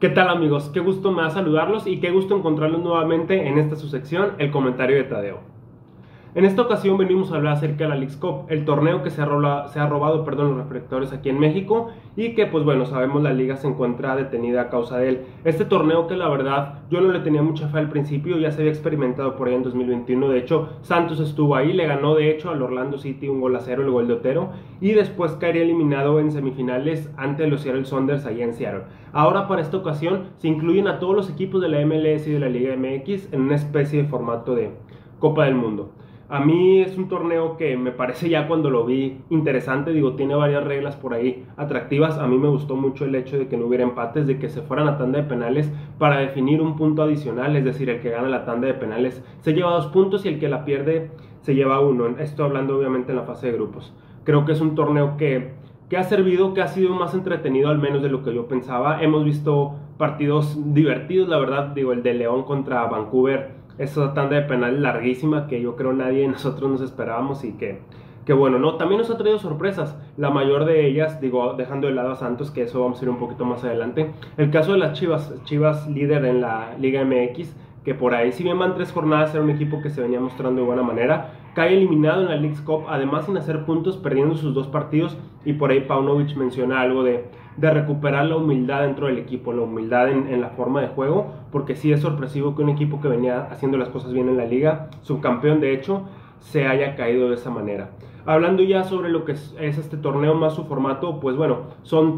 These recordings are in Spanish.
¿Qué tal, amigos? Qué gusto me da saludarlos y qué gusto encontrarlos nuevamente en esta su sección, el comentario de Tadeo. En esta ocasión venimos a hablar acerca de la Leagues Cup, el torneo que se ha robado los reflectores aquí en México y que pues bueno, sabemos la liga se encuentra detenida a causa de él. Este torneo que la verdad yo no le tenía mucha fe al principio, ya se había experimentado por ahí en 2021, de hecho Santos estuvo ahí, le ganó de hecho al Orlando City 1-0, el gol de Otero, y después caería eliminado en semifinales ante los Seattle Sounders allá en Seattle. Ahora para esta ocasión se incluyen a todos los equipos de la MLS y de la Liga MX en una especie de formato de Copa del Mundo. A mí es un torneo que me parece, ya cuando lo vi, interesante. Digo, tiene varias reglas por ahí atractivas. A mí me gustó mucho el hecho de que no hubiera empates, de que se fueran a tanda de penales para definir un punto adicional. Es decir, el que gana la tanda de penales se lleva 2 puntos y el que la pierde se lleva 1. Estoy hablando obviamente en la fase de grupos. Creo que es un torneo que ha servido, que ha sido más entretenido al menos de lo que yo pensaba. Hemos visto partidos divertidos, la verdad. Digo, el de León contra Vancouver, esa tanda de penales larguísima que yo creo nadie de nosotros nos esperábamos y que bueno, ¿no? También nos ha traído sorpresas, la mayor de ellas, digo, dejando de lado a Santos, que eso vamos a ir un poquito más adelante. El caso de las Chivas líder en la Liga MX, que por ahí, si bien van 3 jornadas, era un equipo que se venía mostrando de buena manera, cae eliminado en la Leagues Cup, además sin hacer puntos, perdiendo sus 2 partidos, y por ahí Paunovic menciona algo de recuperar la humildad dentro del equipo, la humildad en la forma de juego, porque sí es sorpresivo que un equipo que venía haciendo las cosas bien en la liga, subcampeón de hecho, se haya caído de esa manera. Hablando ya sobre lo que es este torneo más su formato, pues bueno, son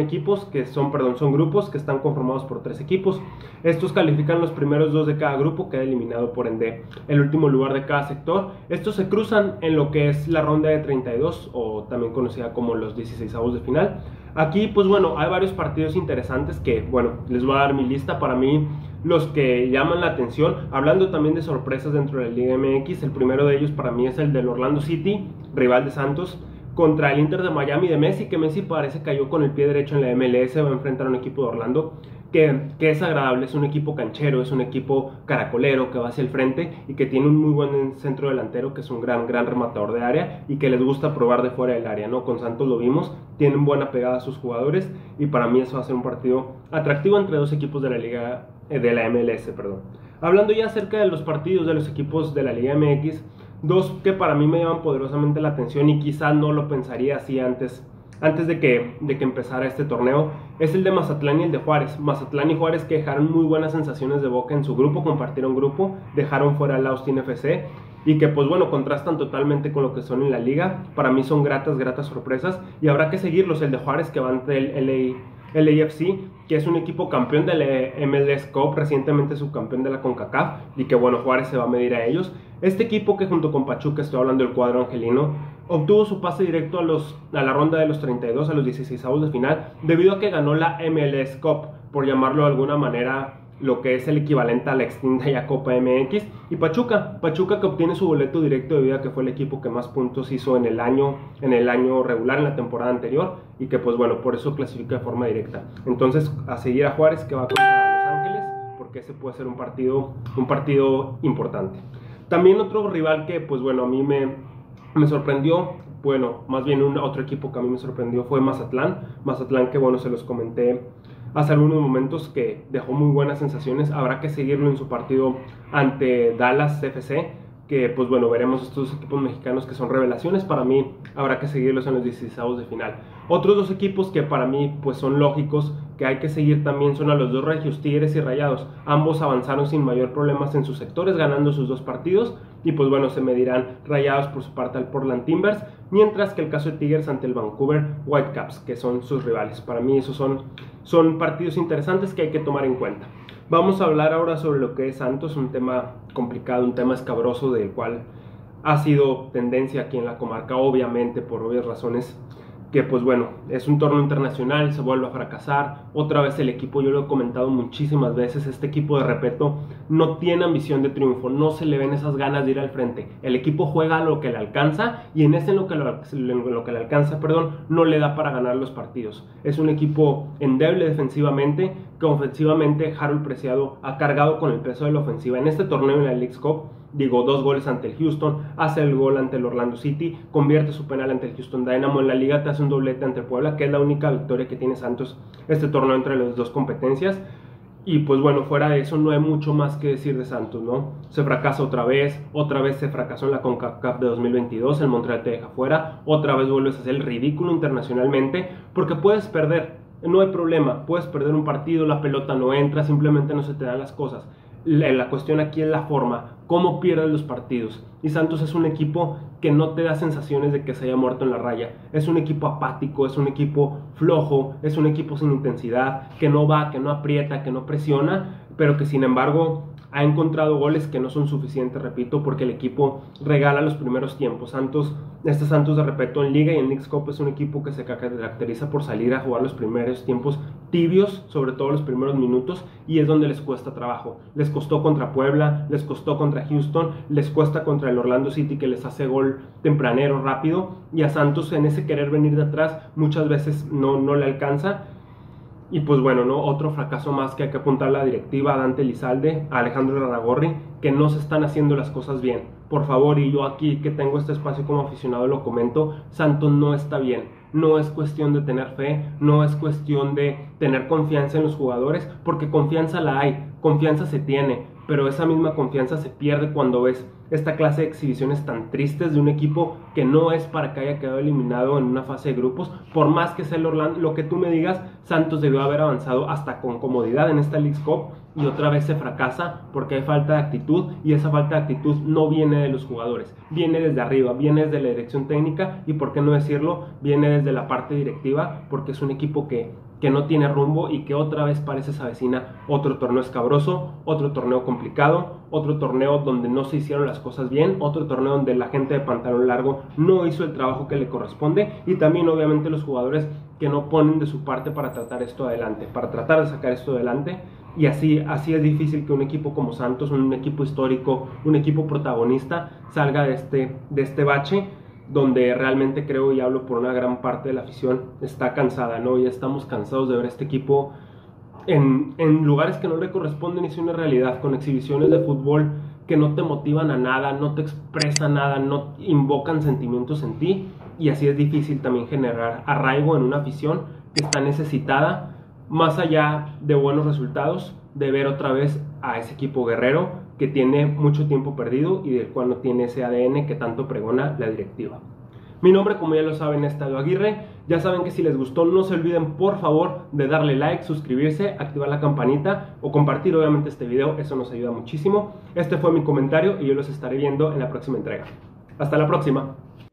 grupos que están conformados por 3 equipos. Estos califican los primeros 2 de cada grupo, queda eliminado por ende el último lugar de cada sector. Estos se cruzan en lo que es la ronda de 32, o también conocida como los 16avos de final. Aquí pues bueno, hay varios partidos interesantes que bueno, les voy a dar mi lista. Para mí, los que llaman la atención, hablando también de sorpresas dentro de la Liga MX, el primero de ellos para mí es el del Orlando City, rival de Santos, contra el Inter de Miami de Messi, que Messi parece cayó con el pie derecho en la MLS, va a enfrentar a un equipo de Orlando que es agradable, es un equipo canchero, es un equipo caracolero que va hacia el frente y que tiene un muy buen centro delantero, que es un gran rematador de área y que les gusta probar de fuera del área, ¿no? Con Santos lo vimos, tienen buena pegada a sus jugadores y para mí eso va a ser un partido atractivo entre 2 equipos de la Liga, de la MLS, perdón. Hablando ya acerca de los partidos de los equipos de la Liga MX, 2 que para mí me llaman poderosamente la atención y quizá no lo pensaría así antes de que empezara este torneo, es el de Mazatlán y el de Juárez. Mazatlán y Juárez, que dejaron muy buenas sensaciones de boca en su grupo, compartieron grupo, dejaron fuera al Austin FC y que pues bueno, contrastan totalmente con lo que son en la liga. Para mí son gratas sorpresas y habrá que seguirlos. El de Juárez, que va ante el LAFC, que es un equipo campeón de la MLS Cup, recientemente subcampeón de la CONCACAF, y que bueno, Juárez se va a medir a ellos. Este equipo, que junto con Pachuca, estoy hablando del cuadro angelino, obtuvo su pase directo a la ronda de los 32, a los 16avos de final, debido a que ganó la MLS Cup, por llamarlo de alguna manera, lo que es el equivalente a la extinta ya Copa MX, y Pachuca que obtiene su boleto directo debido a que fue el equipo que más puntos hizo en el año regular, en la temporada anterior, y que pues bueno, por eso clasifica de forma directa. Entonces, a seguir a Juárez, que va contra Los Ángeles, porque ese puede ser un partido importante. También otro rival que pues bueno, a mí me sorprendió, bueno, más bien otro equipo que a mí me sorprendió fue Mazatlán, que bueno, se los comenté hace algunos momentos, que dejó muy buenas sensaciones. Habrá que seguirlo en su partido ante Dallas FC, que pues bueno, veremos estos equipos mexicanos que son revelaciones. Para mí habrá que seguirlos en los 16avos de final. Otros 2 equipos que para mí pues son lógicos, que hay que seguir también, son a los 2 Regios, Tigres y Rayados. Ambos avanzaron sin mayor problemas en sus sectores, ganando sus 2 partidos, y pues bueno, se medirán Rayados por su parte al Portland Timbers, mientras que el caso de Tigres ante el Vancouver Whitecaps, que son sus rivales. Para mí esos son partidos interesantes que hay que tomar en cuenta. Vamos a hablar ahora sobre lo que es Santos, un tema complicado, un tema escabroso, del cual ha sido tendencia aquí en la comarca, obviamente por obvias razones, que pues bueno, es un torneo internacional, se vuelve a fracasar, otra vez el equipo, yo lo he comentado muchísimas veces, este equipo de Repetto no tiene ambición de triunfo, no se le ven esas ganas de ir al frente, el equipo juega a lo que le alcanza, y en ese lo que le alcanza, no le da para ganar los partidos. Es un equipo endeble defensivamente, que ofensivamente Harold Preciado ha cargado con el peso de la ofensiva. En este torneo, en la Leagues Cup, Digo, 2 goles ante el Houston, hace el gol ante el Orlando City, convierte su penal ante el Houston Dynamo, en la liga te hace un doblete ante el Puebla, que es la única victoria que tiene Santos este torneo entre las dos competencias. Y pues bueno, fuera de eso no hay mucho más que decir de Santos, ¿no? Se fracasa otra vez se fracasó en la CONCACAF de 2022, el Montreal te deja fuera, otra vez vuelves a hacer el ridículo internacionalmente, porque puedes perder, no hay problema, puedes perder un partido, la pelota no entra, simplemente no se te dan las cosas. La cuestión aquí es la forma, cómo pierdes los partidos. Y Santos es un equipo que no te da sensaciones de que se haya muerto en la raya. Es un equipo apático, es un equipo flojo, es un equipo sin intensidad, que no va, que no aprieta, que no presiona, pero que sin embargo ha encontrado goles que no son suficientes, repito, porque el equipo regala los primeros tiempos. Santos de repito, en Liga y en Leagues Cup es un equipo que se caracteriza por salir a jugar los primeros tiempos tibios, sobre todo los primeros minutos, y es donde les cuesta trabajo. Les costó contra Puebla, les costó contra Houston, les cuesta contra el Orlando City, que les hace gol tempranero, rápido, y a Santos en ese querer venir de atrás muchas veces no le alcanza. Y pues bueno, ¿no? Otro fracaso más que hay que apuntar a la directiva, a Dante Elizalde, a Alejandro Irarrágorri, que no se están haciendo las cosas bien. Por favor, y yo aquí que tengo este espacio como aficionado lo comento, Santos no está bien. No es cuestión de tener fe, no es cuestión de tener confianza en los jugadores, porque confianza la hay, confianza se tiene, pero esa misma confianza se pierde cuando ves esta clase de exhibiciones tan tristes de un equipo que no es para que haya quedado eliminado en una fase de grupos. Por más que sea el Orlando, lo que tú me digas, Santos debió haber avanzado hasta con comodidad en esta Leagues Cup, y otra vez se fracasa porque hay falta de actitud, y esa falta de actitud no viene de los jugadores, viene desde arriba, viene desde la dirección técnica, y por qué no decirlo, viene desde la parte directiva, porque es un equipo que no tiene rumbo y que otra vez parece se avecina otro torneo escabroso, otro torneo complicado, otro torneo donde no se hicieron las cosas bien, otro torneo donde la gente de pantalón largo no hizo el trabajo que le corresponde, y también obviamente los jugadores que no ponen de su parte para tratar esto adelante, para tratar de sacar esto adelante. Y así es difícil que un equipo como Santos, un equipo histórico, un equipo protagonista, salga de este bache, donde realmente creo, y hablo por una gran parte de la afición, está cansada, ¿no? Ya estamos cansados de ver este equipo en lugares que no le corresponden, y es una realidad, con exhibiciones de fútbol que no te motivan a nada, no te expresan nada, no invocan sentimientos en ti, y así es difícil también generar arraigo en una afición que está necesitada, más allá de buenos resultados, de ver otra vez a ese equipo guerrero que tiene mucho tiempo perdido y del cual no tiene ese ADN que tanto pregona la directiva. Mi nombre, como ya lo saben, es Tadio Aguirre. Ya saben que si les gustó, no se olviden por favor de darle like, suscribirse, activar la campanita o compartir obviamente este video, eso nos ayuda muchísimo. Este fue mi comentario y yo los estaré viendo en la próxima entrega. Hasta la próxima.